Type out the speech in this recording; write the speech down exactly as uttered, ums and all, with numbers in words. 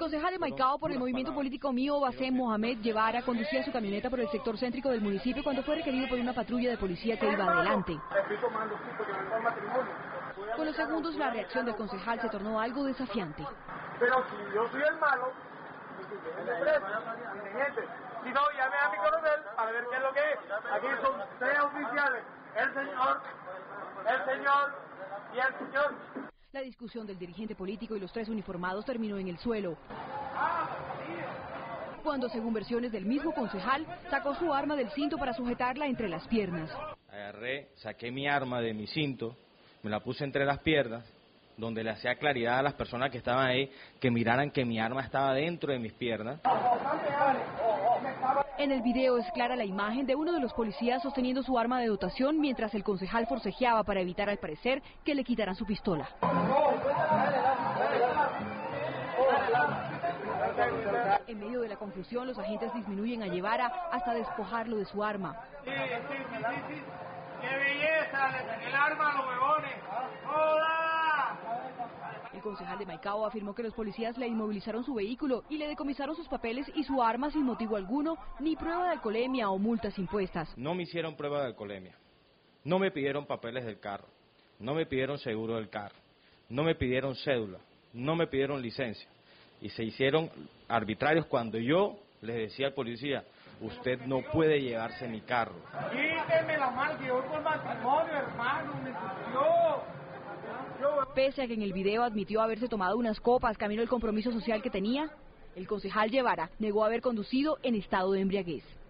concejal de Maicao por el movimiento político Mío Bassem Mohamed Guevara conducía su camioneta por el sector céntrico del municipio cuando fue requerido por una patrulla de policía que iba adelante. Con los segundos la reacción del concejal se tornó algo desafiante. Pero si yo soy el malo, si no, llame a mi coronel para ver qué es lo que es. Aquí son tres oficiales, el señor, el señor y el señor. La discusión del dirigente político y los tres uniformados terminó en el suelo, cuando, según versiones del mismo concejal, sacó su arma del cinto para sujetarla entre las piernas. Agarré, saqué mi arma de mi cinto, me la puse entre las piernas, donde le hacía claridad a las personas que estaban ahí, que miraran que mi arma estaba dentro de mis piernas. En el video es clara la imagen de uno de los policías sosteniendo su arma de dotación mientras el concejal forcejeaba para evitar, al parecer, que le quitaran su pistola. En medio de la confusión, los agentes disminuyen a Guevara hasta despojarlo de su arma. Sí, sí, sí, sí, sí. ¡Qué belleza! Le saqué el arma a los huevones. ¡Hola! El concejal de Maicao afirmó que los policías le inmovilizaron su vehículo y le decomisaron sus papeles y su arma sin motivo alguno, ni prueba de alcoholemia o multas impuestas. No me hicieron prueba de alcoholemia, no me pidieron papeles del carro, no me pidieron seguro del carro, no me pidieron cédula, no me pidieron licencia y se hicieron arbitrarios cuando yo les decía al policía: usted no puede llevarse mi carro. Quíteme la mano que voy por matrimonio, hermano, me sució. Pese a que en el video admitió haberse tomado unas copas camino al compromiso social que tenía, el concejal Guevara negó haber conducido en estado de embriaguez.